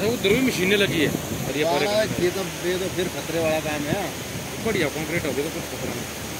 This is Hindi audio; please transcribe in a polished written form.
अच्छा उधर भी मशीनें लगी है और ये तो फिर खतरे वाला काम है। बढ़िया कंक्रीट हो गया तो कुछ खतरा नहीं।